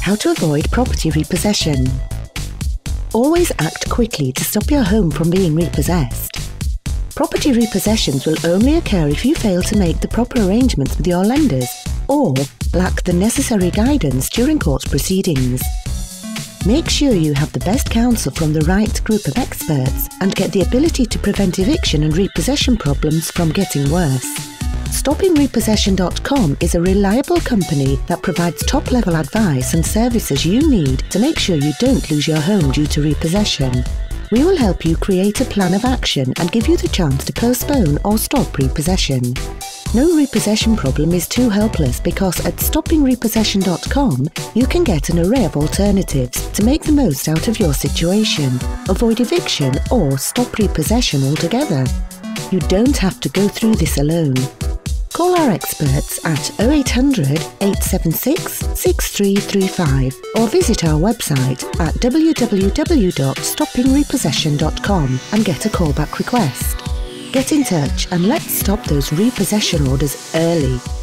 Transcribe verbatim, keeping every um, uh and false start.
How to avoid property repossession. Always act quickly to stop your home from being repossessed. Property repossessions will only occur if you fail to make the proper arrangements with your lenders or lack the necessary guidance during court proceedings. Make sure you have the best counsel from the right group of experts and get the ability to prevent eviction and repossession problems from getting worse. Stopping Repossession dot com is a reliable company that provides top-level advice and services you need to make sure you don't lose your home due to repossession. We will help you create a plan of action and give you the chance to postpone or stop repossession. No repossession problem is too helpless because at Stopping Repossession dot com you can get an array of alternatives to make the most out of your situation, avoid eviction or stop repossession altogether. You don't have to go through this alone. Call our experts at oh eight hundred, eight seven six, six three three five or visit our website at w w w dot stopping repossession dot com and get a callback request. Get in touch and let's stop those repossession orders early.